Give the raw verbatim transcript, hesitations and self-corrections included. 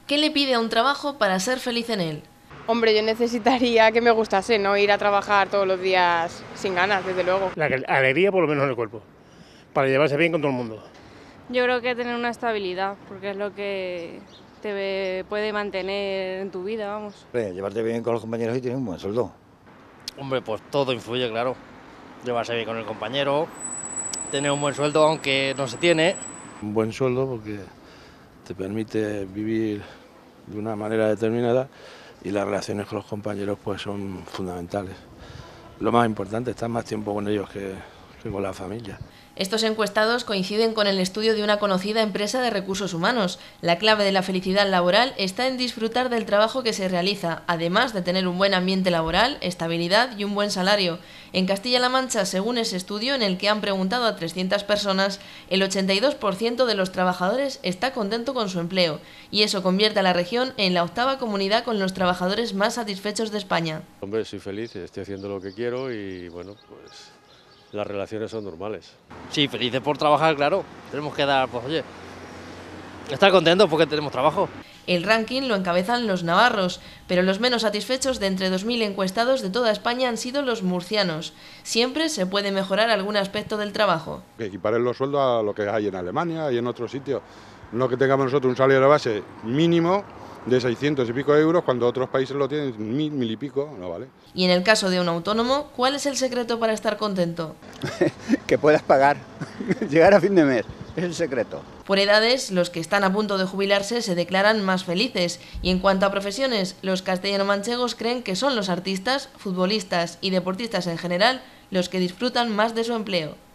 ¿Qué le pide a un trabajo para ser feliz en él? Hombre, yo necesitaría que me gustase, no ir a trabajar todos los días sin ganas, desde luego. La alegría por lo menos en el cuerpo, para llevarse bien con todo el mundo. Yo creo que tener una estabilidad, porque es lo que te puede mantener en tu vida, vamos. Hombre, llevarte bien con los compañeros y tener un buen sueldo. Hombre, pues todo influye, claro. Llevarse bien con el compañero, tener un buen sueldo aunque no se tiene. Un buen sueldo porque te permite vivir de una manera determinada y las relaciones con los compañeros pues son fundamentales. Lo más importante, estar más tiempo con ellos que, que con la familia. Estos encuestados coinciden con el estudio de una conocida empresa de recursos humanos. La clave de la felicidad laboral está en disfrutar del trabajo que se realiza, además de tener un buen ambiente laboral, estabilidad y un buen salario. En Castilla-La Mancha, según ese estudio en el que han preguntado a trescientas personas, el ochenta y dos por ciento de los trabajadores está contento con su empleo, y eso convierte a la región en la octava comunidad con los trabajadores más satisfechos de España. Hombre, soy feliz, estoy haciendo lo que quiero y bueno, pues las relaciones son normales. Sí, felices por trabajar, claro. Tenemos que dar, pues oye, estar contentos porque tenemos trabajo. El ranking lo encabezan los navarros, pero los menos satisfechos de entre dos mil encuestados de toda España han sido los murcianos. Siempre se puede mejorar algún aspecto del trabajo. Que equiparen los sueldos a lo que hay en Alemania y en otros sitios. No que tengamos nosotros un salario de base mínimo de seiscientos y pico euros cuando otros países lo tienen mil, mil y pico, no vale. Y en el caso de un autónomo, ¿cuál es el secreto para estar contento? Que puedas pagar, llegar a fin de mes, es el secreto. Por edades, los que están a punto de jubilarse se declaran más felices, y en cuanto a profesiones, los castellano-manchegos creen que son los artistas, futbolistas y deportistas en general los que disfrutan más de su empleo.